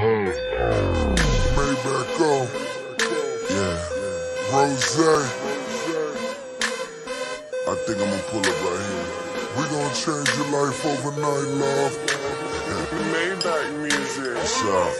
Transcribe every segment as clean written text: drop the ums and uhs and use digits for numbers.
Maybach on. Yeah. Rozay. I think I'm gonna pull up right here. We gonna change your life overnight, love. Maybach music. What's up?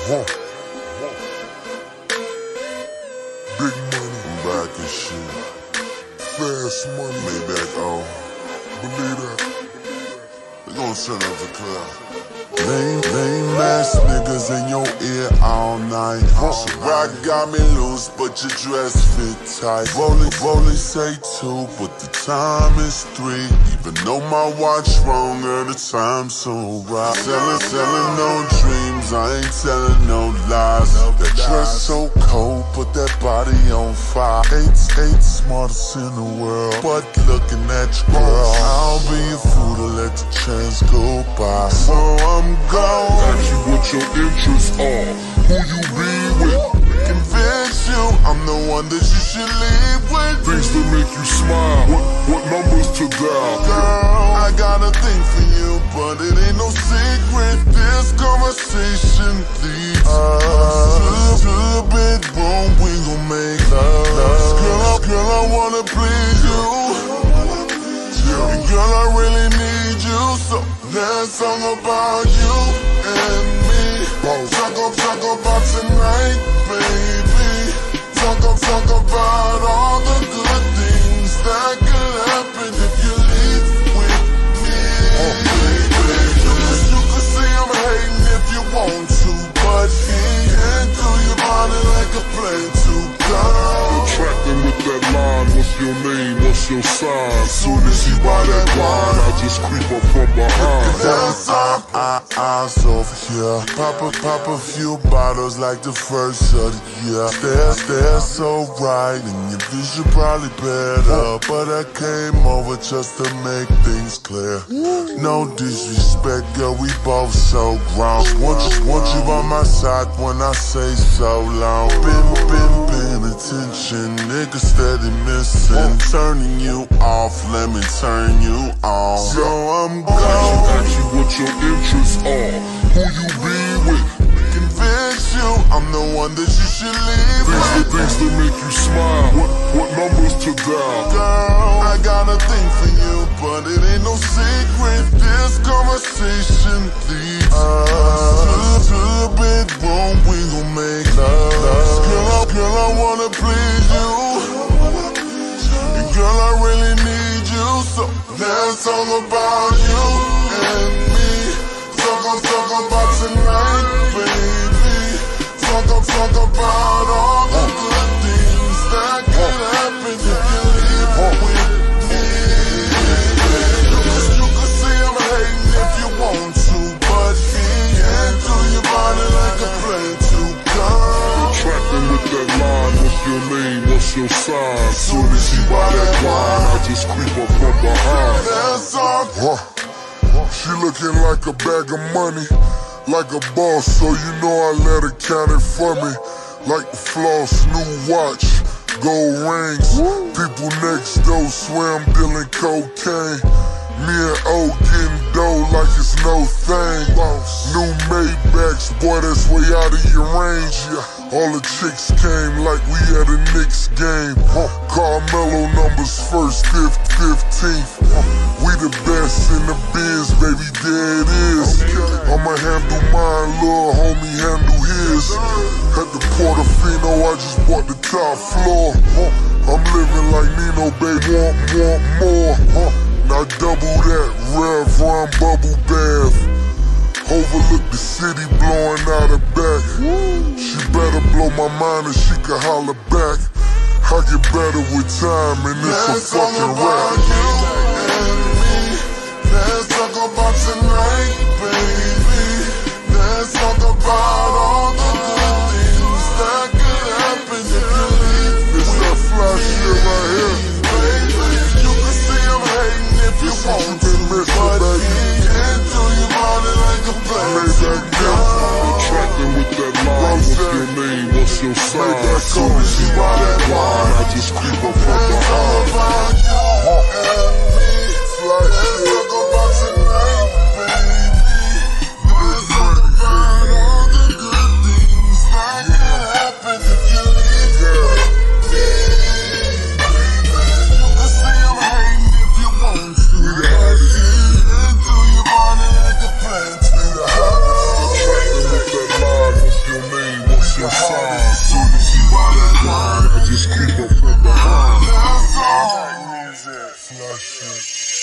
Big money. I'm back and shit. Fast money. Maybach on. Believe that. We gonna turn up the club. Lame ass niggas in your ear all night. So rock got me loose, but your dress fit tight. Rolling say 2, but the time is 3. Even though my watch wronger, the time's so right. Selling no dreams, I ain't telling no lies. That dress so cold, put that body on fire. Ain't smartest in the world, but looking at your girl, I'll be a fool to let the chance go by. So I'm gone. Ask you what your interests are, who you be with. Convince you I'm the one that you should leave with. Things that make you smile, what numbers to dial. Girl, I got a thing for you, but it ain't no secret. This conversation leads us to the bedroom. We gon' make love. Girl, I wanna please you. And girl, I really need you. So let's talk about you and me. Talk about tonight, baby. Talk about all the good things that could happen if you leave with me. You can say I'm hating if you want to, but he can't do your body like a plane to girl. Attracting with that line, what's your name, what's your sign? Soon as he buy that wine, I just creep up from behind. that's eyes over here. Pop a few bottles like the first of the year. They're so right, and your vision probably better. But I came over just to make things clear. No disrespect, girl, we both so grown. Want you by my side when I say so long. Been paying attention, niggas steady missing. Turning you off, let me turn you on. So I'm gone. Ask you what your interests are, who you be with. Convince you I'm the one that you should leave with. Things that make you smile, what numbers to dial. Girl, I got a thing for you, but it ain't no secret. This conversation leads us to the bedroom. We gon' make love. Girl, I wanna please you. And girl, I really need you. So let's talk about you and me. Talk about tonight, baby. Talk about all the good things that could happen if you leave with me. You can say I'm hating if you want to, but he can't do your body like a plane to girl. Attracting with that line, what's your name, what's your sign? Soon as he buy that wine, I just creep up from behind. that's all. She looking like a bag of money, like a boss, so you know I let her count it for me. Like the floss, new watch, gold rings. People next door swear I'm dealing cocaine. Me and O getting dough like it's no thing. New Maybachs, boy, that's way out of your range, yeah. All the chicks came like we at a Knicks game. Carmelo numbers first, 15th. We the best in the biz, baby, there it is. I'ma handle mine, little homie handle his. At the Portofino, I just bought the top floor. I'm living like Nino, baby, want more. Now double that, Rev Run bubble bath. Overlook the city, blowing out her back. She better blow my mind and she can holler back. I get better with time and it's a fucking rap. Let's talk about tonight, baby. Let's talk about all the good things that could happen if you leave. It's that fly shit right here. Baby, you can say I'm hating if you want to, but he can't do your body like a plane. Attracting with that line, what's your name, what's your sign? Soon as you buy that wine, I just creep up from behind. Let's talk about tonight, baby. Let's talk about all the good Fly shit.